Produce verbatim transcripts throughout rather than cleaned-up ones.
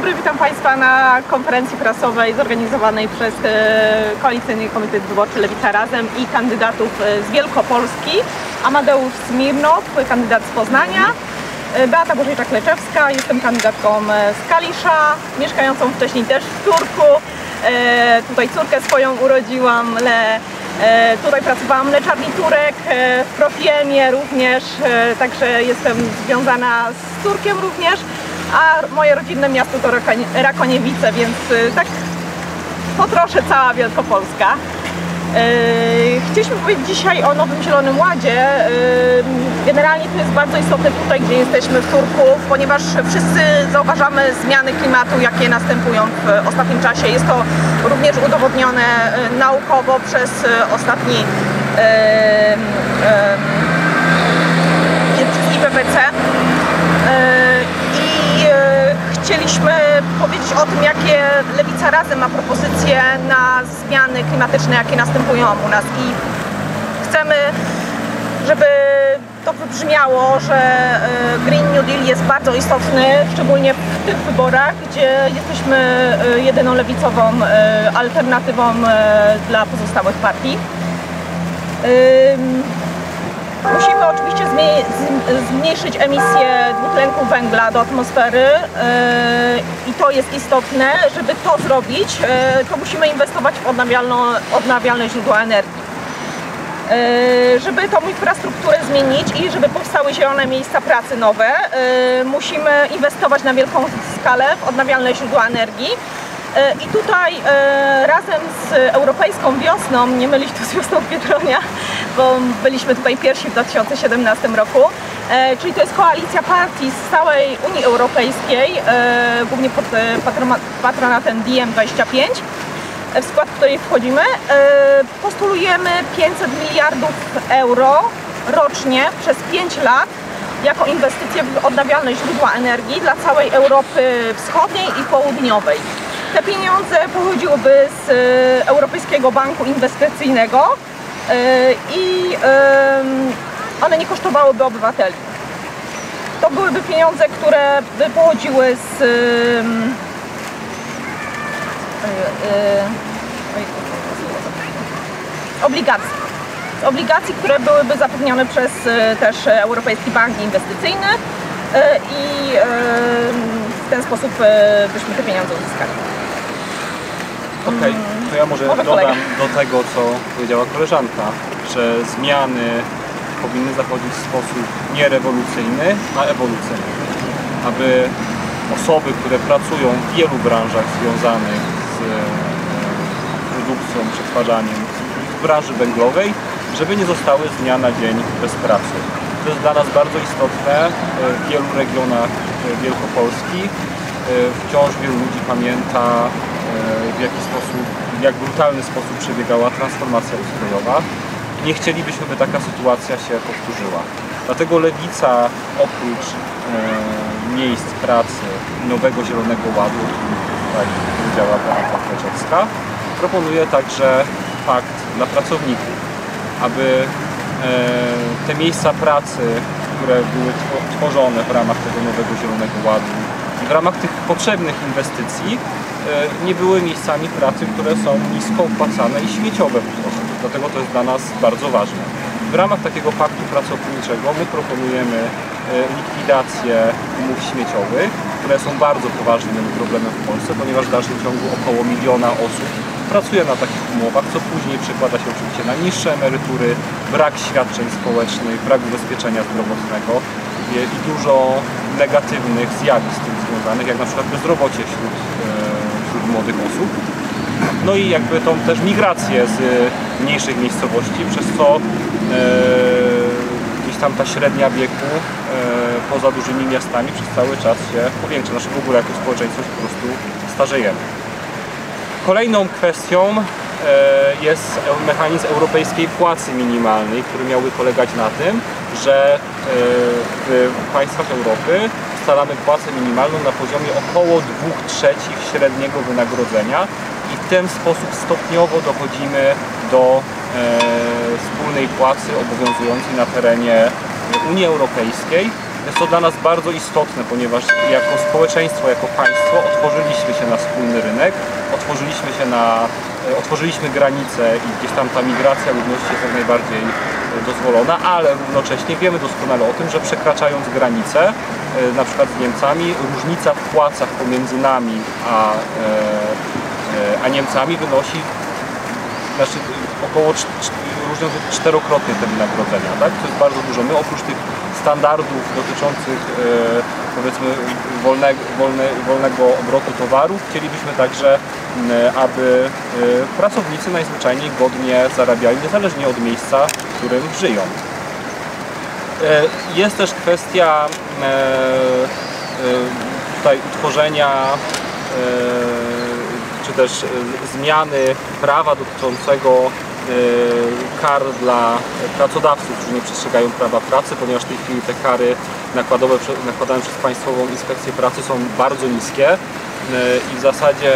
dobry, witam Państwa na konferencji prasowej zorganizowanej przez Koalicyjny Komitet Wyborczy Lewica Razem i kandydatów z Wielkopolski. Amadeusz Smirnow, kandydat z Poznania, Beata Bożejczak-Leczewska, jestem kandydatką z Kalisza, mieszkającą wcześniej też w Turku. Tutaj córkę swoją urodziłam, le, tutaj pracowałam w mleczarni Turek, w Profiemie również, także jestem związana z Turkiem również, a moje rodzinne miasto to Rakoniewice, więc tak po trosze cała Wielkopolska. Chcieliśmy powiedzieć dzisiaj o Nowym Zielonym Ładzie. Generalnie to jest bardzo istotne tutaj, gdzie jesteśmy w Turku, ponieważ wszyscy zauważamy zmiany klimatu, jakie następują w ostatnim czasie. Jest to również udowodnione naukowo przez ostatni przez I P C C. I chcieliśmy powiedzieć o tym, jakie Lewica Razem ma propozycje na zmiany klimatyczne, jakie następują u nas, i chcemy, żeby to wybrzmiało, że Green New Deal jest bardzo istotny, szczególnie w tych wyborach, gdzie jesteśmy jedyną lewicową alternatywą dla pozostałych partii. Musimy oczywiście zmniejszyć emisję dwutlenku węgla do atmosfery i to jest istotne. Żeby to zrobić, to musimy inwestować w odnawialne źródła energii. Żeby tą infrastrukturę zmienić i żeby powstały zielone miejsca pracy nowe, musimy inwestować na wielką skalę w odnawialne źródła energii. I tutaj razem z Europejską Wiosną, nie mylić tu z Wiosną Biedronia, bo byliśmy tutaj pierwsi w dwa tysiące siedemnastym roku, czyli to jest koalicja partii z całej Unii Europejskiej, głównie pod patronatem D M dwadzieścia pięć, w skład której wchodzimy. Postulujemy pięćset miliardów euro rocznie przez pięć lat jako inwestycje w odnawialne źródła energii dla całej Europy Wschodniej i Południowej. Te pieniądze pochodziłyby z Europejskiego Banku Inwestycyjnego i one nie kosztowałyby obywateli. To byłyby pieniądze, które by pochodziły z obligacji. Z obligacji, które byłyby zapewnione przez też Europejski Bank Inwestycyjny i w ten sposób byśmy te pieniądze uzyskali. Okej, okay, to ja może, może dodam kolega. do tego, co powiedziała koleżanka, że zmiany powinny zachodzić w sposób nie rewolucyjny, a ewolucyjny. Aby osoby, które pracują w wielu branżach związanych z produkcją, przetwarzaniem, w branży węglowej, żeby nie zostały z dnia na dzień bez pracy. To jest dla nas bardzo istotne. W wielu regionach Wielkopolski wciąż wielu ludzi pamięta, w jaki sposób, w jak brutalny sposób przebiegała transformacja ustrojowa. Nie chcielibyśmy, by taka sytuacja się powtórzyła. Dlatego Lewica oprócz e, miejsc pracy Nowego Zielonego Ładu, tak jak powiedziała Beata Bożejczak-Leczewska, proponuje także pakt dla pracowników, aby e, te miejsca pracy, które były tworzone w ramach tego Nowego Zielonego Ładu i w ramach tych potrzebnych inwestycji, nie były miejscami pracy, które są nisko opłacane i śmieciowe po prostu. Dlatego to jest dla nas bardzo ważne. W ramach takiego paktu pracowniczego my proponujemy likwidację umów śmieciowych, które są bardzo poważnym problemem w Polsce, ponieważ w dalszym ciągu około miliona osób pracuje na takich umowach, co później przekłada się oczywiście na niższe emerytury, brak świadczeń społecznych, brak ubezpieczenia zdrowotnego i dużo negatywnych zjawisk z tym związanych, jak na przykład bezrobocie wśród, wśród młodych osób. No i jakby tą też migrację z mniejszych miejscowości, przez co e, gdzieś tam ta średnia wieku e, poza dużymi miastami przez cały czas się powiększa. Znaczy w ogóle jako społeczeństwo po prostu starzejemy. Kolejną kwestią e, jest mechanizm europejskiej płacy minimalnej, który miałby polegać na tym, że e, w państwach Europy ustalamy płacę minimalną na poziomie około dwóch trzecich średniego wynagrodzenia i w ten sposób stopniowo dochodzimy do e, wspólnej płacy obowiązującej na terenie Unii Europejskiej Jest to dla nas bardzo istotne, ponieważ jako społeczeństwo, jako państwo otworzyliśmy się na wspólny rynek, otworzyliśmy się na, otworzyliśmy granice i gdzieś tam ta migracja ludności jest jak najbardziej dozwolona, ale równocześnie wiemy doskonale o tym, że przekraczając granice, na przykład z Niemcami, różnica w płacach pomiędzy nami a, a Niemcami wynosi znaczy, około różnią się czterokrotnie te wynagrodzenia, tak? To jest bardzo dużo. My oprócz tych standardów dotyczących e, powiedzmy wolnego, wolne, wolnego obrotu towarów chcielibyśmy także, e, aby e, pracownicy najzwyczajniej godnie zarabiali, niezależnie od miejsca, w którym żyją. E, jest też kwestia e, e, tutaj utworzenia e, czy też zmiany prawa dotyczącego kar dla pracodawców, którzy nie przestrzegają prawa pracy, ponieważ w tej chwili te kary nakładowe, nakładane przez Państwową Inspekcję Pracy są bardzo niskie i w zasadzie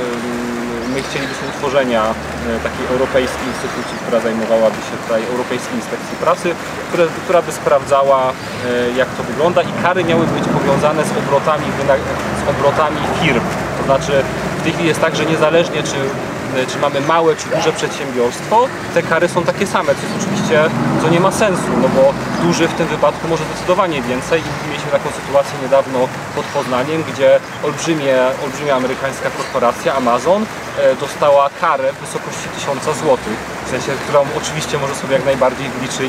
my chcielibyśmy utworzenia takiej europejskiej instytucji, która zajmowałaby się tutaj Europejskiej Inspekcji Pracy, która, która by sprawdzała, jak to wygląda, i kary miały być powiązane z obrotami, z obrotami firm. To znaczy w tej chwili jest tak, że niezależnie czy czy mamy małe czy duże przedsiębiorstwo, te kary są takie same, co jest oczywiście, co nie ma sensu, no bo duży w tym wypadku może zdecydowanie więcej i mieliśmy taką sytuację niedawno pod Poznaniem, gdzie olbrzymie, olbrzymia amerykańska korporacja Amazon dostała karę w wysokości tysiąca złotych, w sensie, którą oczywiście może sobie jak najbardziej wliczyć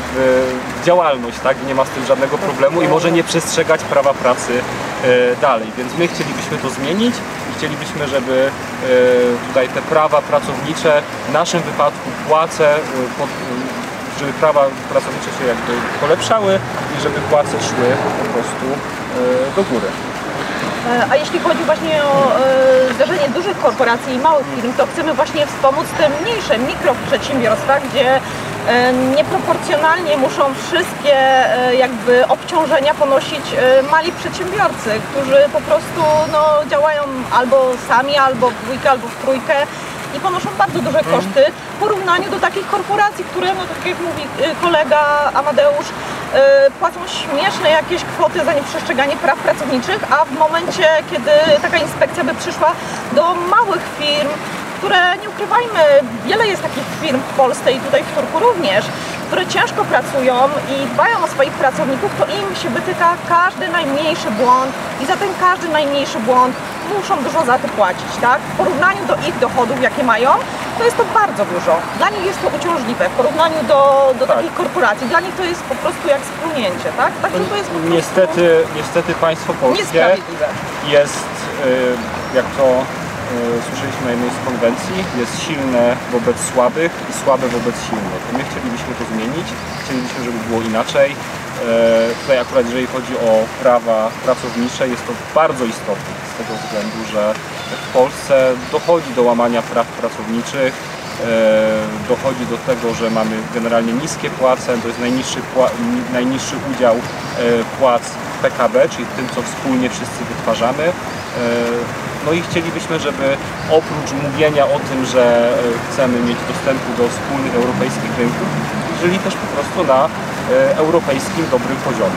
w działalność, tak? Nie ma z tym żadnego problemu i może nie przestrzegać prawa pracy dalej, więc my chcielibyśmy to zmienić. Chcielibyśmy, żeby tutaj te prawa pracownicze, w naszym wypadku płace, żeby prawa pracownicze się jakby polepszały i żeby płace szły po prostu do góry. A jeśli chodzi właśnie o zdarzenie dużych korporacji i małych firm, to chcemy właśnie wspomóc te mniejsze mikroprzedsiębiorstwa, gdzie nieproporcjonalnie muszą wszystkie jakby obciążenia ponosić mali przedsiębiorcy, którzy po prostu no, działają albo sami, albo w dwójkę, albo w trójkę i ponoszą bardzo duże koszty w porównaniu do takich korporacji, które, no tak jak mówi kolega Amadeusz, płacą śmieszne jakieś kwoty za nieprzestrzeganie praw pracowniczych, a w momencie, kiedy taka inspekcja by przyszła do małych firm, które, nie ukrywajmy, wiele jest takich firm w Polsce i tutaj w Turku również, które ciężko pracują i dbają o swoich pracowników, to im się wytyka każdy najmniejszy błąd i za ten każdy najmniejszy błąd muszą dużo za to płacić, tak? W porównaniu do ich dochodów, jakie mają, to jest to bardzo dużo. Dla nich jest to uciążliwe w porównaniu do, do tak. takich korporacji. Dla nich to jest po prostu jak splunięcie, tak? Także to jest po prostu niestety, niestety państwo polskie jest, jak to słyszeliśmy na jednej z konwencji, jest silne wobec słabych i słabe wobec silnych. My chcielibyśmy to zmienić, chcielibyśmy, żeby było inaczej. E, tutaj akurat jeżeli chodzi o prawa pracownicze, jest to bardzo istotne z tego względu, że w Polsce dochodzi do łamania praw pracowniczych, e, dochodzi do tego, że mamy generalnie niskie płace, to jest najniższy, najniższy udział e, płac w P K B, czyli tym, co wspólnie wszyscy wytwarzamy. E, No i chcielibyśmy, żeby oprócz mówienia o tym, że chcemy mieć dostępu do wspólnych europejskich rynków, żyli też po prostu na europejskim dobrym poziomie.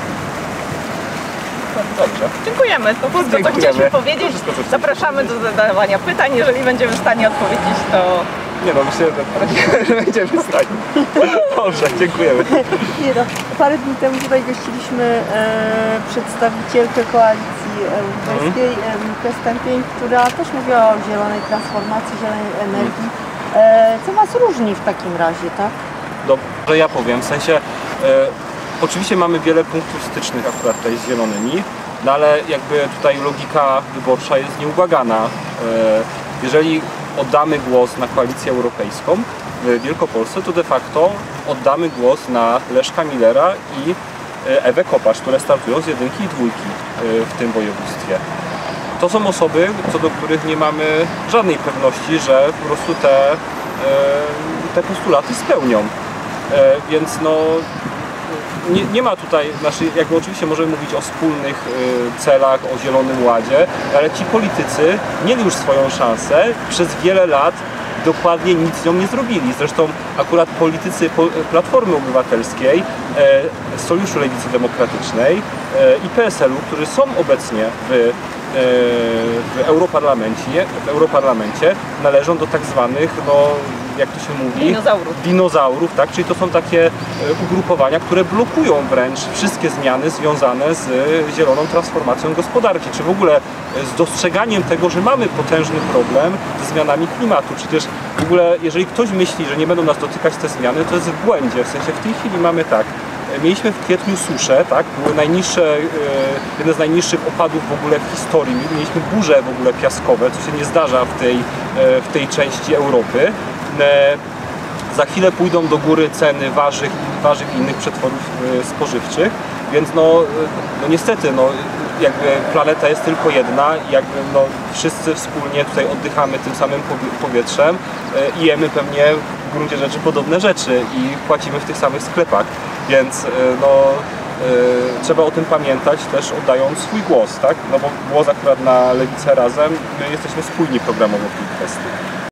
Dobrze. Dziękujemy. To wszystko, co chcieliśmy powiedzieć. Wszystko, co Zapraszamy do zadawania pytań. Jeżeli będziemy w stanie odpowiedzieć, to... Nie no, myślę, że będziemy w stanie. Dobrze, dziękujemy. Nie no, parę dni temu tutaj gościliśmy e, przedstawicielkę Koalicji Europejskiej, Mikę mm. Stępień, która też mówiła o zielonej transformacji, zielonej energii. E, co Was różni w takim razie, tak? Dobrze, ja powiem, w sensie e, oczywiście mamy wiele punktów stycznych akurat tutaj z zielonymi, no ale jakby tutaj logika wyborcza jest nieubłagana. E, jeżeli oddamy głos na Koalicję Europejską w Wielkopolsce, to de facto oddamy głos na Leszka Millera i Ewę Kopacz, które startują z jedynki i dwójki w tym województwie. To są osoby, co do których nie mamy żadnej pewności, że po prostu te, te postulaty spełnią. Więc no, nie, nie ma tutaj, znaczy jakby oczywiście możemy mówić o wspólnych celach, o Zielonym Ładzie, ale ci politycy mieli już swoją szansę, przez wiele lat dokładnie nic z nią nie zrobili. Zresztą akurat politycy Platformy Obywatelskiej, Sojuszu Lewicy Demokratycznej i P S L-u, którzy są obecnie w w Europarlamencie, w Europarlamencie należą do tak zwanych, no, jak to się mówi? Dinozaurów. Dinozaurów, tak? Czyli to są takie ugrupowania, które blokują wręcz wszystkie zmiany związane z zieloną transformacją gospodarki, czy w ogóle z dostrzeganiem tego, że mamy potężny problem ze zmianami klimatu. Przecież w ogóle, jeżeli ktoś myśli, że nie będą nas dotykać te zmiany, to jest w błędzie. W sensie w tej chwili mamy tak, mieliśmy w kwietniu suszę, tak? Były najniższe, jeden z najniższych opadów w ogóle w historii. Mieliśmy burze w ogóle piaskowe, co się nie zdarza w tej, w tej części Europy. Za chwilę pójdą do góry ceny warzyw, warzyw i innych przetworów spożywczych, więc no, no niestety, no, jakby planeta jest tylko jedna i jakby no, wszyscy wspólnie tutaj oddychamy tym samym powietrzem i jemy pewnie w gruncie rzeczy podobne rzeczy i płacimy w tych samych sklepach, więc no, trzeba o tym pamiętać też oddając swój głos, tak? No bo głos akurat na Lewicę Razem, my jesteśmy spójni programowo w tej kwestii.